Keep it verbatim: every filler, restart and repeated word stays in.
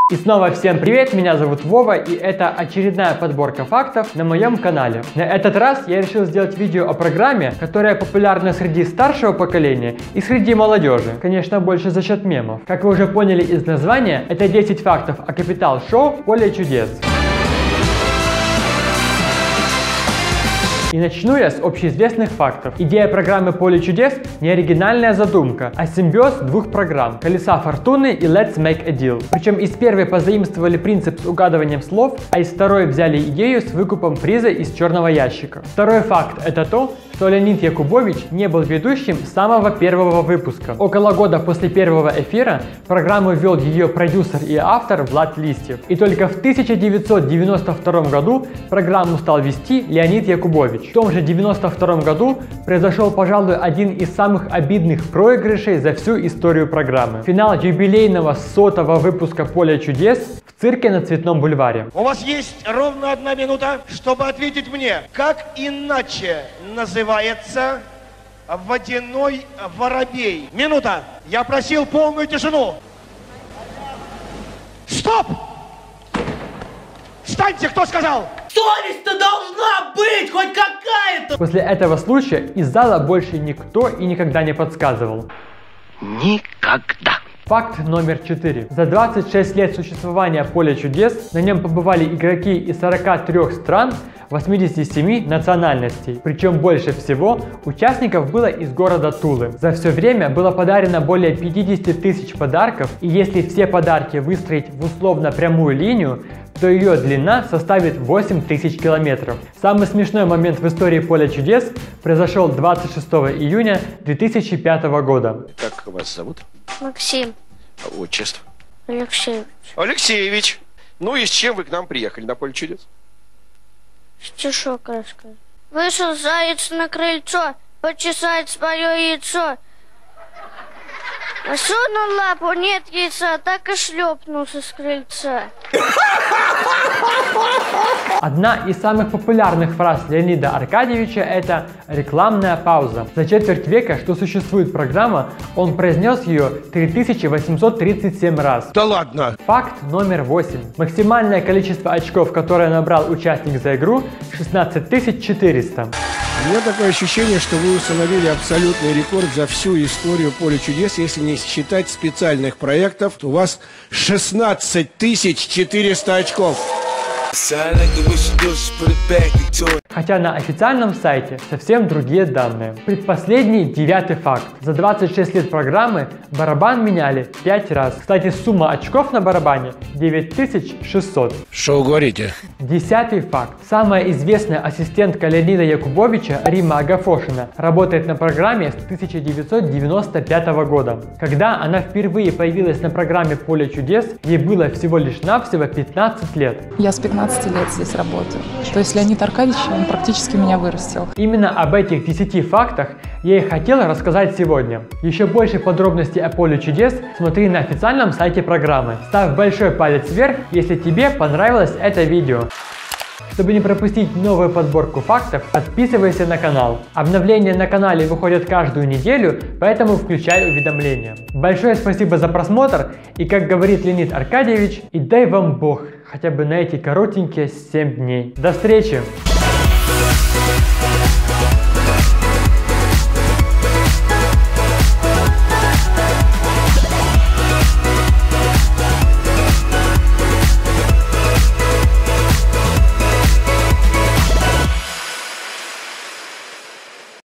И снова всем привет, меня зовут Вова, и это очередная подборка фактов на моем канале. На этот раз я решил сделать видео о программе, которая популярна среди старшего поколения и среди молодежи. Конечно, больше за счет мемов. Как вы уже поняли из названия, это десять фактов о Капитал Шоу Поле чудес. И начну я с общеизвестных фактов. Идея программы Поле чудес не оригинальная задумка, а симбиоз двух программ: Колеса Фортуны и Let's Make a Deal. Причем из первой позаимствовали принцип с угадыванием слов, а из второй взяли идею с выкупом приза из черного ящика. Второй факт — это то, что Леонид Якубович не был ведущим с самого первого выпуска. Около года после первого эфира программу вел ее продюсер и автор Влад Листьев. И только в тысяча девятьсот девяносто втором году программу стал вести Леонид Якубович. В том же девяносто втором году произошел, пожалуй, один из самых обидных проигрышей за всю историю программы. Финал юбилейного сотого выпуска Поля чудес в цирке на Цветном бульваре. У вас есть ровно одна минута, чтобы ответить мне, как иначе называется водяной воробей. Минута. Я просил полную тишину. Стоп! Встаньте, кто сказал? Совесть-то должна быть хоть какая-то! После этого случая из зала больше никто и никогда не подсказывал. Никогда. Факт номер четыре. За двадцать шесть лет существования Поля чудес на нем побывали игроки из сорока трёх стран, восьмидесяти семи национальностей. Причем больше всего участников было из города Тулы. За все время было подарено более пятидесяти тысяч подарков, и если все подарки выстроить в условно прямую линию, то ее длина составит восемь тысяч километров. Самый смешной момент в истории Поля чудес произошел двадцать шестого июня две тысячи пятого года. Как вас зовут? Максим. А отчество? Алексеевич. Алексеевич. Ну и с чем вы к нам приехали на Поле чудес? Стишок рассказать. Вышел заяц на крыльцо, почесать свое яйцо. Сунул лапу, нет яйца, так и шлепнулся с крыльца. Одна из самых популярных фраз Леонида Аркадьевича — это рекламная пауза. За четверть века, что существует программа, он произнес ее три тысячи восемьсот тридцать семь раз. Да ладно! Факт номер восемь. Максимальное количество очков, которое набрал участник за игру — шестнадцать тысяч четыреста. У меня такое ощущение, что вы установили абсолютный рекорд за всю историю Поля чудес. Если не считать специальных проектов, то у вас шестнадцать тысяч четыреста очков. Хотя на официальном сайте совсем другие данные. Предпоследний, девятый факт. За двадцать шесть лет программы барабан меняли пять раз. Кстати, сумма очков на барабане девять тысяч шестьсот. Что вы говорите? Десятый факт. Самая известная ассистентка Леонида Якубовича, Римма Агафошина, работает на программе с тысяча девятьсот девяносто пятого года. Когда она впервые появилась на программе Поле чудес, ей было всего лишь навсего пятнадцать лет. Я с пятнадцати лет здесь работаю. То есть Леонид Аркадьевич, он практически меня вырастил. Именно об этих десяти фактах я и хотел рассказать сегодня. Еще больше подробностей о Поле чудес смотри на официальном сайте программы. Ставь большой палец вверх, если тебе понравилось это видео. Чтобы не пропустить новую подборку фактов, подписывайся на канал. Обновления на канале выходят каждую неделю, поэтому включай уведомления. Большое спасибо за просмотр, и как говорит Леонид Аркадьевич, и дай вам Бог хотя бы на эти коротенькие семь дней. До встречи!